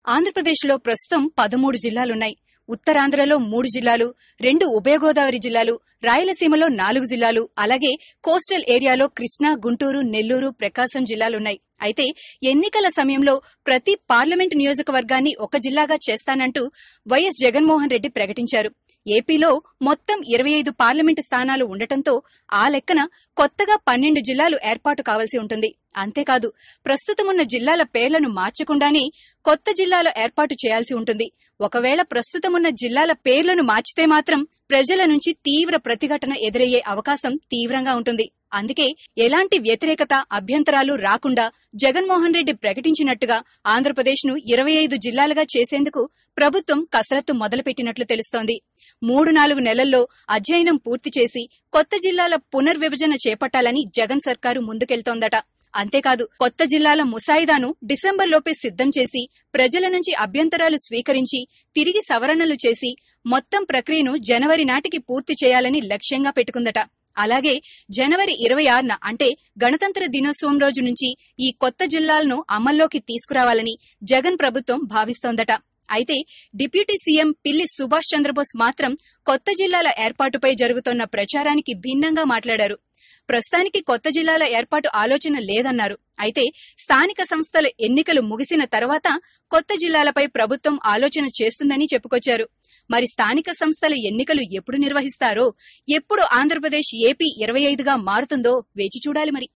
ఆంధ్రప్రదేశ్లో ప్రస్తుతం 13 జిల్లాలున్నాయి. ఉత్తరాంధ్రలో 3 జిల్లాలు, 2 ఉభయ గోదావరి జిల్లాలు, రాయలసీమలో 4 జిల్లాలు, అలాగే కోస్టల్ ఏరియాలో కృష్ణా, గుంటూరు, నెల్లూరు, ప్రకాశం జిల్లాలున్నాయి. అయితే ఎన్నికల సమయంలో ప్రతి పార్లమెంట్ నియోజకవర్గాన్ని ఒక జిల్లాగా చేస్తానంటూ వైఎస్ జగన్మోహన్ రెడ్డి ప్రకటించారు. ఏపీలో మొత్తం 25 పార్లమెంటు స్థానాలు ఉండటంతో ఆ లెక్కన కొత్తగా 12 జిల్లాలు ఏర్పాటు కావాల్సి ఉంటుంది. అంతేకాదు, ప్రస్తుతమున్న జిల్లాల పేర్లను మార్చకుండానే కొత్త జిల్లాల ఏర్పాటు చేయాల్సి ఉంటుంది. ఒకవేళ ప్రస్తుతమున్న జిల్లాల పేర్లను మార్చితే మాత్రం ప్రజల నుంచి తీవ్ర ప్రతిఘటన ఎదురయ్యే అవకాశం తీవ్రంగా ఉంటుంది. అందుకే ఎలాంటి వ్యతిరేకత, అభ్యంతరాలు రాకుండా జగన్మోహన్ రెడ్డి ప్రకటించినట్టుగా ఆంధ్రప్రదేశ్ ను 25 జిల్లాలుగా చేసేందుకు ప్రభుత్వం కసరత్తు మొదలుపెట్టినట్లు తెలుస్తోంది. 3-4 నెలల్లో అధ్యయనం పూర్తి చేసి కొత్త జిల్లాల పునర్విభజన చేపట్టాలని జగన్ సర్కారు ముందుకెళ్తోందట. అంతేకాదు, కొత్త జిల్లాల ముసాయిదాను డిసెంబర్లోపే సిద్దం చేసి ప్రజల నుంచి అభ్యంతరాలు స్వీకరించి తిరిగి సవరణలు చేసి మొత్తం ప్రక్రియను జనవరి నాటికి పూర్తి చేయాలని లక్ష్యంగా పెట్టుకుందట. అలాగే జనవరి 26న అంటే గణతంత్ర దినోత్సవం రోజు నుంచి ఈ కొత్త జిల్లాలను అమల్లోకి తీసుకురావాలని జగన్ ప్రభుత్వం భావిస్తోందట. అయితే డిప్యూటీ సీఎం పిల్లి సుభాష్ చంద్రబోస్ మాత్రం కొత్త జిల్లాల ఏర్పాటుపై జరుగుతోన్న ప్రచారానికి భిన్నంగా మాట్లాడారు. ప్రస్తుతానికి కొత్త జిల్లాల ఏర్పాటు ఆలోచన లేదన్నారు. అయితే స్థానిక సంస్థల ఎన్నికలు ముగిసిన తర్వాత కొత్త జిల్లాలపై ప్రభుత్వం ఆలోచన చేస్తుందని చెప్పుకొచ్చారు. మరి స్థానిక సంస్థల ఎన్నికలు ఎప్పుడు నిర్వహిస్తారో, ఎప్పుడు ఆంధ్రప్రదేశ్ ఏపీ 25గా మారుతుందో వేచి చూడాలి మరి.